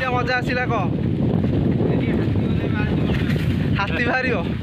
भलिया मजा आसला कह हाथी बाहर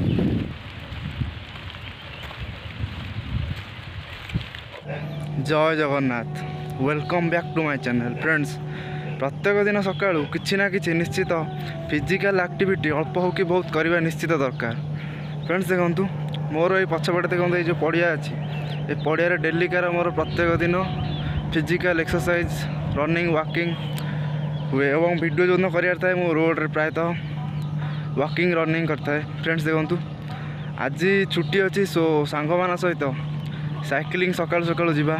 जय Jagannath welcome back to my channel friends. प्रत्येक दिन सका कि ना कि निश्चित फिजिकल एक्टिविटी अल्प हो कि बहुत करवा निश्चित दरकार। फ्रेंड्स देखु मोर ये पछपटे देखते जो पड़िया अच्छी ये पड़िया डेली कार मोर प्रत्येक दिन फिजिकल एक्सरसाइज रनिंग वॉकिंग हुए और वीडियो जो करार थाए मो रोड रे प्रायतः वॉकिंग रनिंग करता है। फ्रेंड्स देखु आज छुट्टी अच्छी सो सांग मान सहित साइकिलिंग सकाल सकाल जीवा।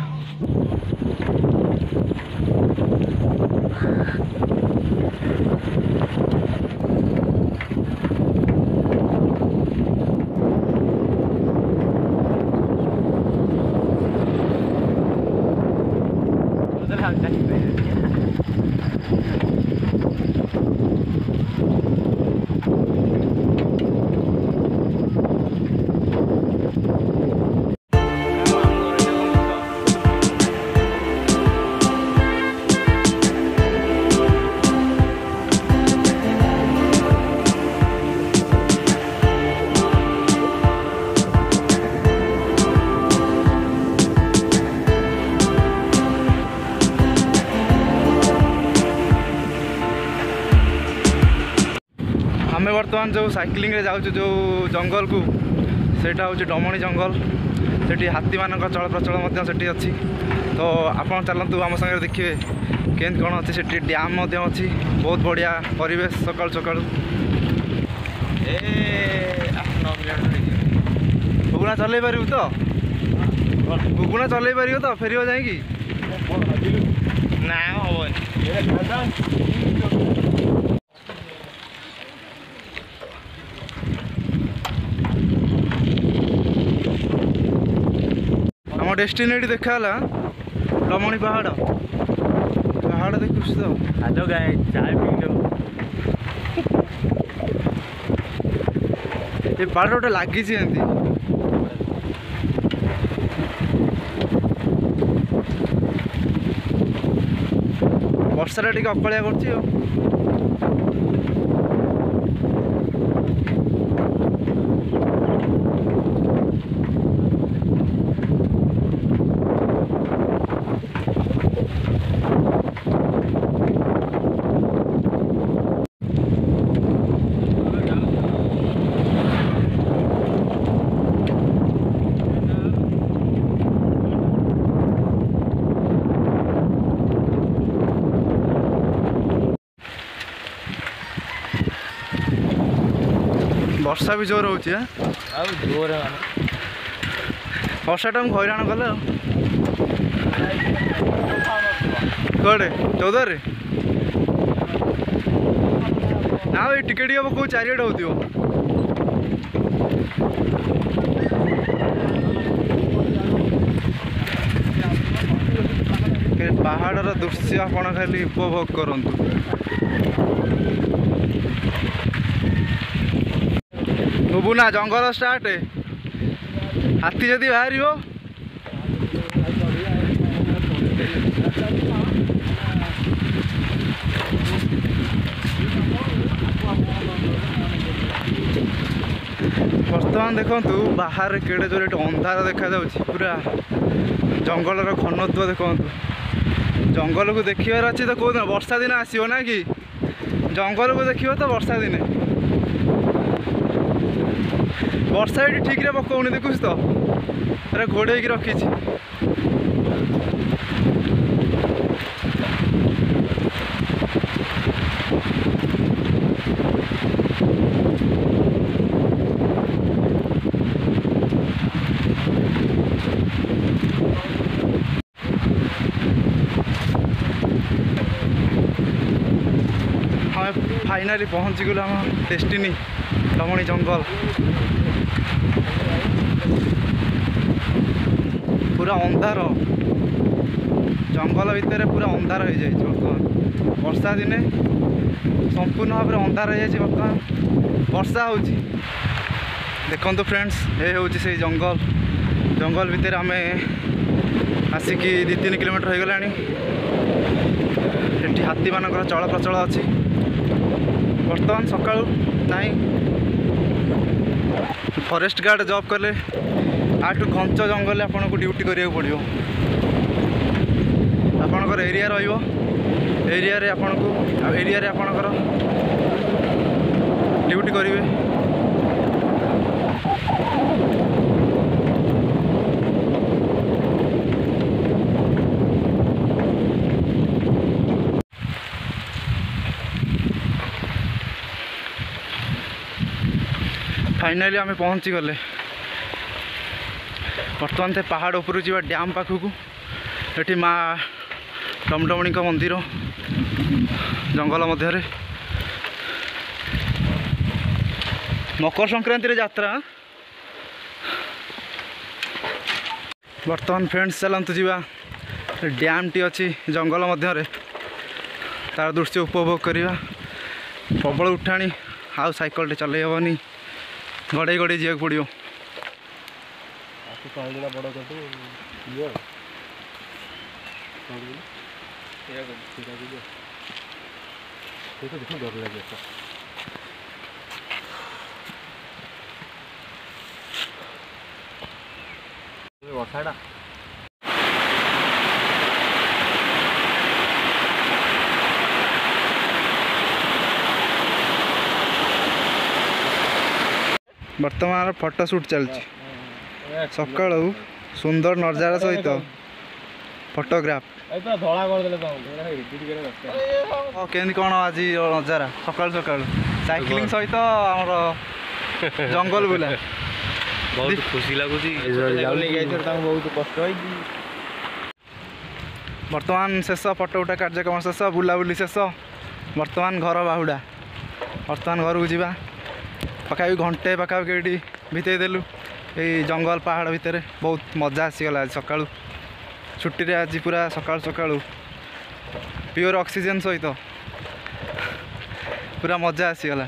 आम बर्तमान जो साइकिलिंग रे जाऊँ जो जंगल को सेटा हूँ डमणी जंगल से हाथी मान चल प्रचल अच्छी। तो आप चलतु आम सागर देखिए केन कौन अच्छी से डैम अच्छी बहुत बढ़िया परिवेश सकाल सकाल। बुगुणा चल पार तो बुगुणा चल पार तो फेर जाएगी ना हम डेस्टिनेट देखा डमणी पहाड़ पहाड़ देखुच तो हेलो गाइस चाय पी लो। ये पहाड़ गोटे लगी वर्षा टे अकलिया कर वर्षा भी जोर होची जोर वर्षा टाइम हैरान कले कड़े 14 रे ना टिके टिके पकौ चारिट हो पहाड़ दृश्य आपण खाली उपभोग करंतु। बुना जंगल स्टार्ट हाथी जदि बाहर बर्तमान देखु बाहर केड़े जोर अंधार देखा पूरा जंगल घनत्व देखु जंगल को देखार अच्छी तो कौन वर्षा दिन आसो ना कि जंगल को देख तो वर्षा दिने वर्षा ये ठीक रे पकौनी देखुच तो अरे घोड़े रखी हमें फाइनाली पहुँची गलु आम डेस्टिनी डमणी जंगल। पूरा अंधार जंगल भितर पूरा अंधार हो जाए बर्तमान वर्षा दिने संपूर्ण भाव में अंधार हो जाए बर्तमान वर्षा हो देखो फ्रेंड्स ये हूँ से जंगल जंगल भितर आम आसिकी 2-3 किलोमीटर हो गला हाथी मान चल प्रचल अच्छी बर्तमान सका ना फॉरेस्ट गार्ड जॉब कले आठू घंच जंगल आपन को ड्यूटी करिया पड़ो आपणकर एरिया एरिया रे आपन को एरिया रे आपणकर ड्यूटी करेंगे। फाइनाली आम पहुँची गले बर्तमान से पहाड़ उपरू जा डैम पाखक ये माँ डमडमणी मंदिर जंगल मध्य मकर संक्रांति रे यात्रा बर्तमान फ्रेंड्स चलतु जा डैम टी अच्छी जंगल मध्य तार दृश्य उपभोग करवा प्रबल उठाणी आउ साइकल टे चल हेनी गड़े गड़े जा पड़ो बर्तमान फोटो शूट चलती सका सुंदर नजारा सहित फोटोग्राफ केमती कौन आज नजारा सका सका साइक्लिंग सहित आमर जंगल बुला बहुत खुशी लगुच बहुत कष्ट बर्तमान शेष फोटो उठा कार्यक्रम शेष बुलाबुली शेष बर्तमान घर बाहुड़ा बर्तमान घर को जा पखापि घंटे पखापि भितर देलु ये जंगल पहाड़ भितर बहुत मजा आसीगला आज सका छुट्टी आज पूरा सका सका प्योर ऑक्सीजन सहित पूरा मजा आसीगला।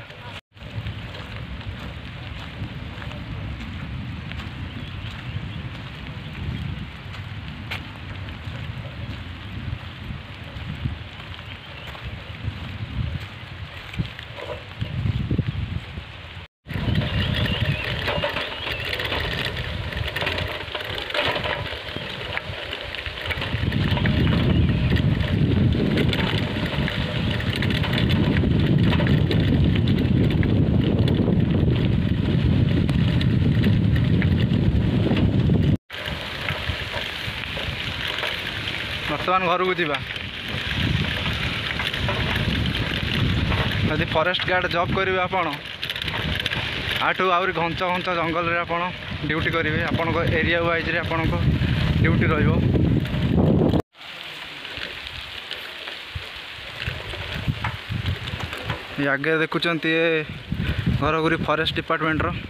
बर्तमान घर को जीवा यदि फॉरेस्ट गार्ड जॉब करेंगे आपण आठू आहरी घंच घंच जंगल रे आपण ड्यूटी करेंगे आपण एरिया वाइज रे आपण ड्यूटी रहिबो। आगे देखुंत घर गुरी फॉरेस्ट डिपार्टमेंट रो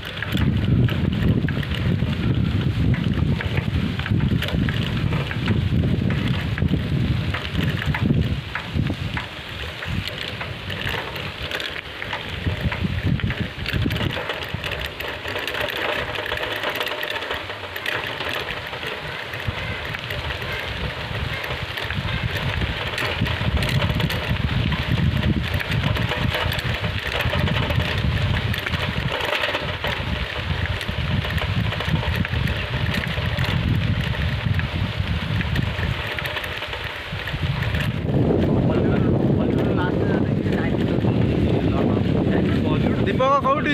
दीपक कौटी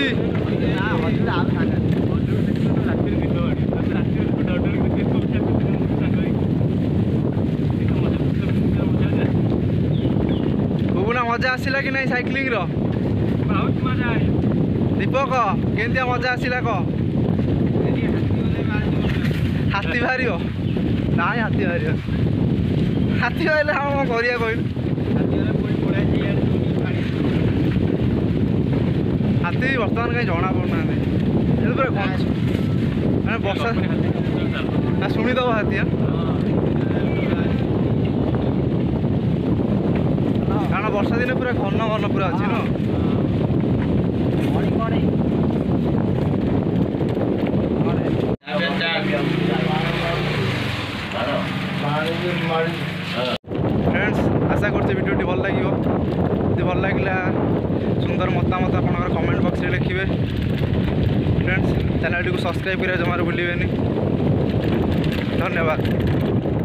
बुबुना मजा आसला कि नहीं साइक्लिंग रो बहुत मजा आए दीपक केमती मजा आसला कह हाथी बाहर ना हाथी बाहर हाथी बाहर हाँ करिया कहलु हाथी बर्तमान कहीं जना पड़ना पूरा बर्षा शुणीदब हाथी कारण वर्षा दिन पूरा घन घन पूरा अच्छी न फ्रेंड्स आशा करते वीडियो भल लगे भल लगे सुंदर मतामत आपंकर कमेंट बॉक्स में लिखिए फ्रेंड्स। चैनल टी सब्सक्राइब करें जमार भूलें। धन्यवाद।